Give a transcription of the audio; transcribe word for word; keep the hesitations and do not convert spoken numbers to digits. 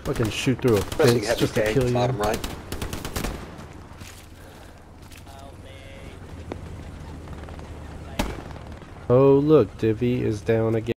Fucking shoot through a Pressing fence heavy just to K, kill you. bottom right. Oh look, Divvy is down again.